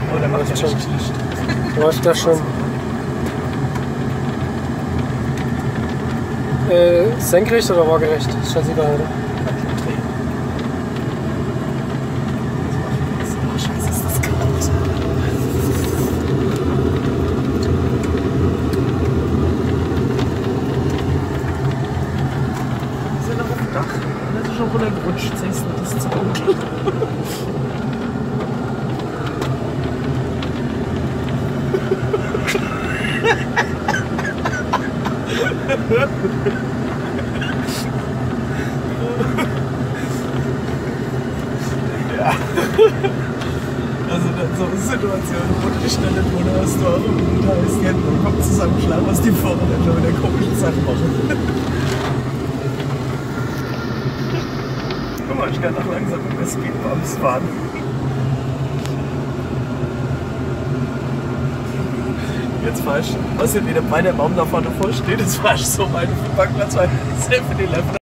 Oder macht ja richtig Licht. Läuft das schon. Senkrecht oder waagerecht? Ist scheißegal, oder? Scheiße, ist das kalt. Wir sind noch auf dem Dach. Und das ist schon runtergerutscht. Siehst du, das ist zu dunkel. Ja. Also so eine Situation, wo du dich schnell im Wohnhaus hast, und da ist die Hände im Kopf zusammenschlagen, was die vorne dann schon wieder komische Sachen machen. Guck mal, ich kann auch langsam mit der Speedbumps fahren. Jetzt fahr ich, was hier wieder bei der Baum da vorne voll steht, jetzt fahr ich so meinen Parkplatz, weil 7-Eleven